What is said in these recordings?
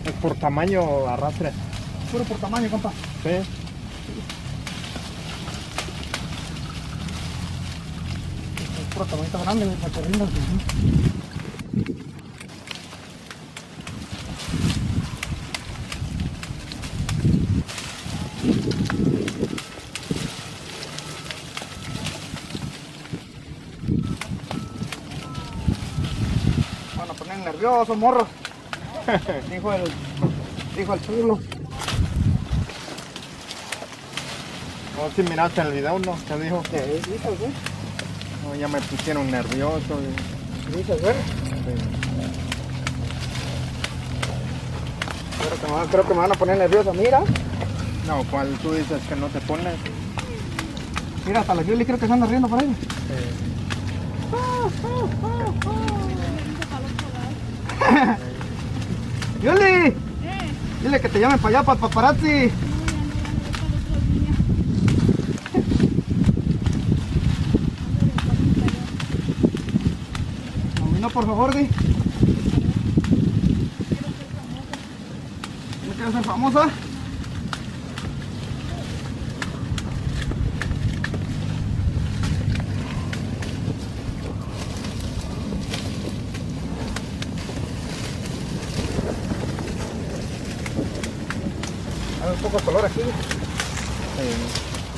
Es por tamaño arrastre. Puro por tamaño, compa. Sí. Es puro tamaño grande, para que rinda. Van a poner nervioso, morro. Dijo el chulo. O si miraste el video, ¿no? ¿Qué dijo? Dice, güey. No, ya me pusieron nervioso. Dice, güey. Sí. Creo que me van a poner nervioso, mira. No, ¿cuál tú dices que no te pones? Mira, hasta la Yuli creo que se anda riendo por ahí. Yuli, dile que te llamen para allá, para el paparazzi. No, por favor, di. ¿No quieres ser famosa? Hay un poco de color aquí. Sí.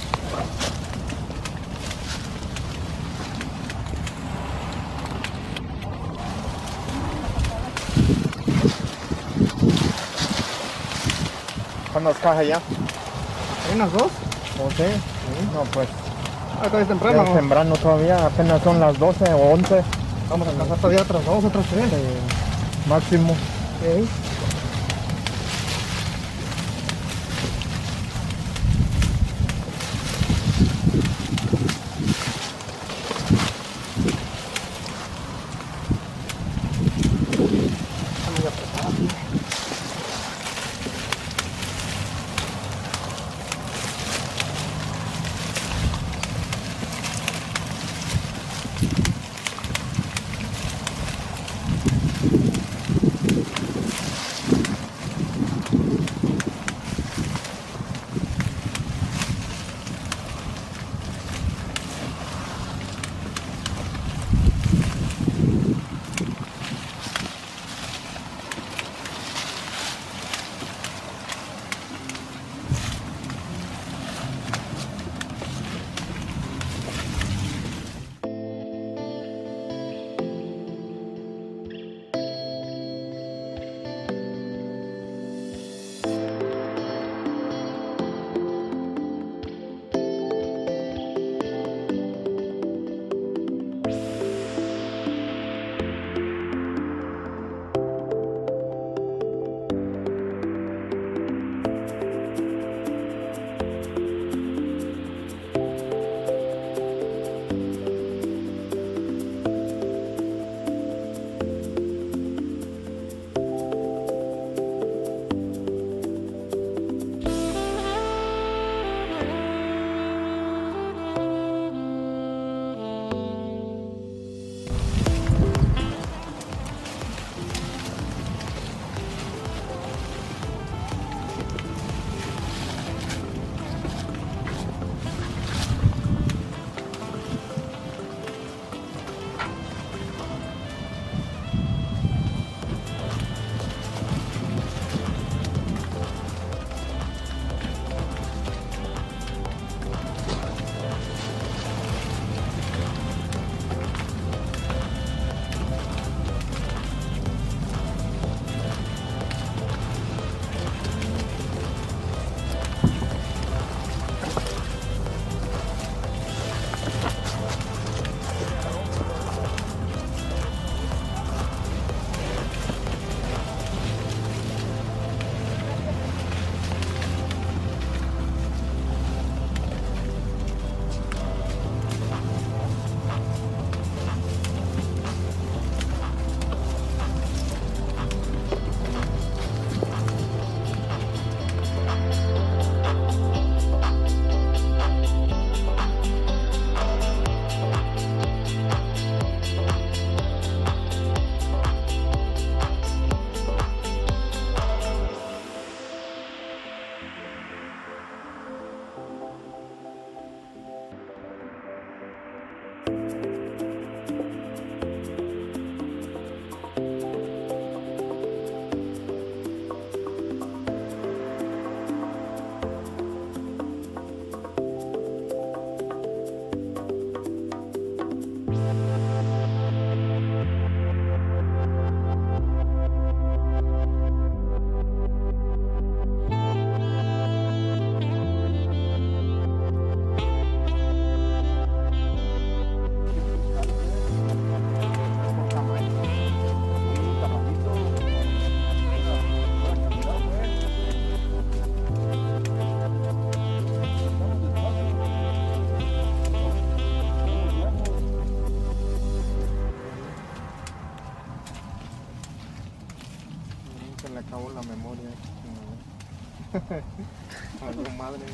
¿Cuántas cajas ya? ¿Hay unas dos? ¿O sí? No, pues Acá es ya temprano. es temprano todavía, apenas son las 12 o 11. Vamos a alcanzar todavía otras dos, otras tres. Máximo. Ok. Vamos a apretar aquí. Se le acabó la memoria. Ay, madre.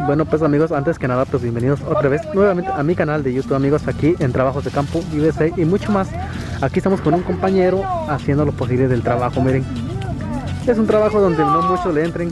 Bueno, pues amigos, antes que nada, pues bienvenidos otra vez nuevamente a mi canal de YouTube, amigos, aquí en Trabajos de Campo USA y mucho más. Aquí estamos con un compañero haciendo lo posible del trabajo. Miren, es un trabajo donde no muchos le entren.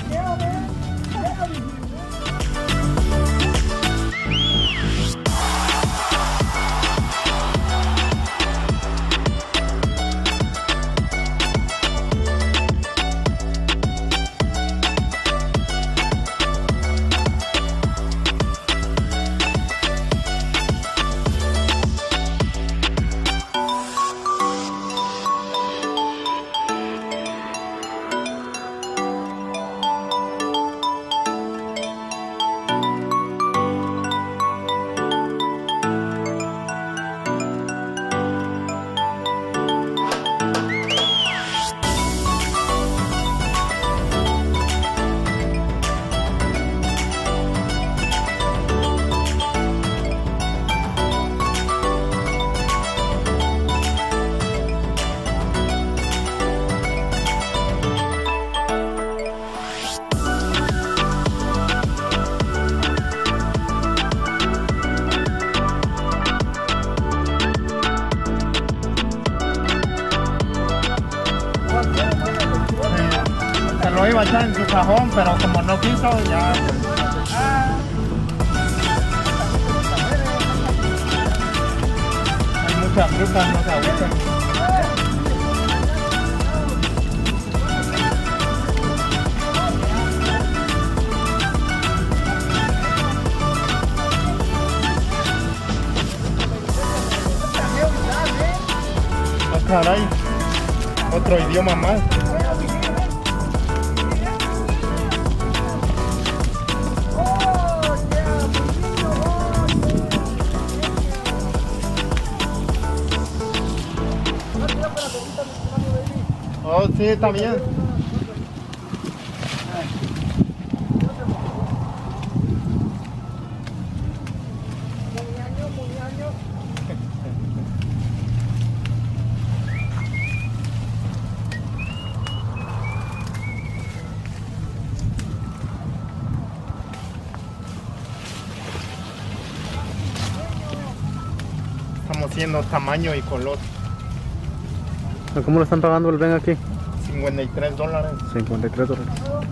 Se lo iba a echar en su cajón, pero como no quiso, ya. Hay muchas frutas, no se agüitan. Ah, caray, otro idioma más. Oh, sí, está bien. Estamos haciendo tamaño y color. ¿Cómo lo están pagando el ven aquí? $53. 53 dólares.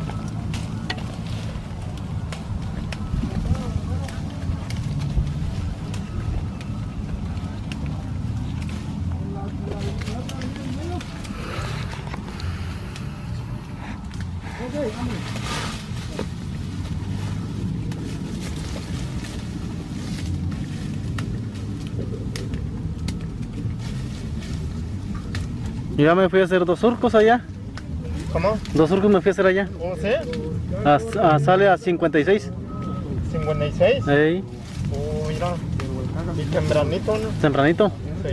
Yo ya me fui a hacer 2 surcos allá. ¿Cómo? 2 surcos me fui a hacer allá. ¿Oh, sí? Sale a 56. ¿56? Ey, Mira. Y tempranito, ¿no? tempranito. Sí.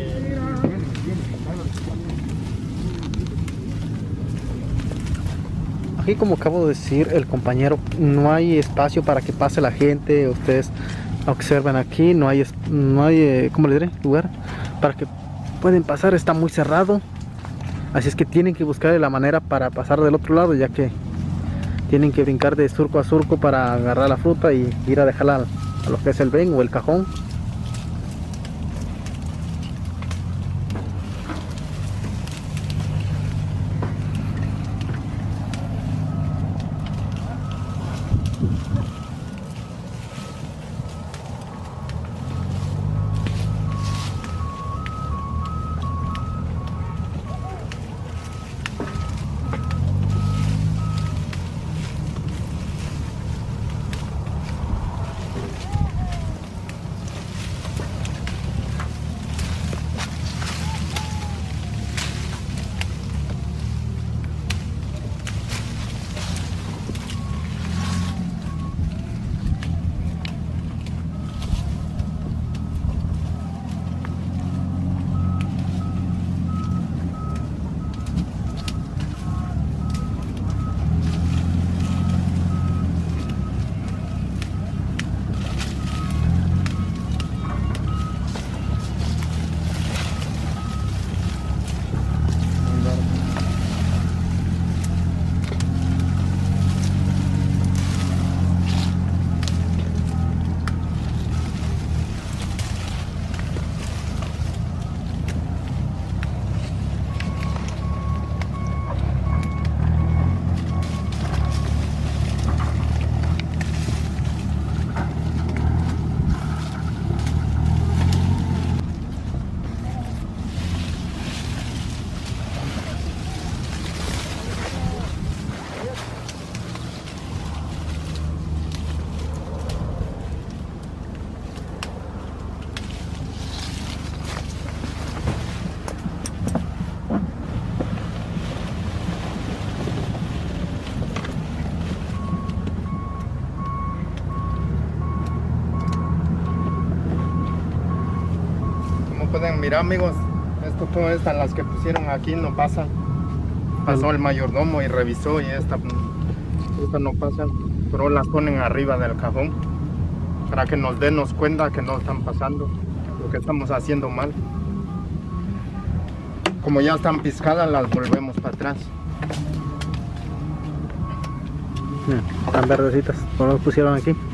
Aquí, como acabo de decir el compañero, no hay espacio para que pase la gente. Ustedes observen aquí, no hay ¿cómo le diré? Lugar para que pueden pasar, está muy cerrado. Así es que tienen que buscar la manera para pasar del otro lado, ya que tienen que brincar de surco a surco para agarrar la fruta y ir a dejarla a lo que es el ven o el cajón. pueden mirar, amigos, todas estas las que pusieron aquí no pasan. Pasó el mayordomo y revisó y esta no pasan, pero las ponen arriba del cajón para que nos demos cuenta que no están pasando, lo que estamos haciendo mal. Como ya están piscadas, las volvemos para atrás. Están verdecitas, ¿cómo las pusieron aquí?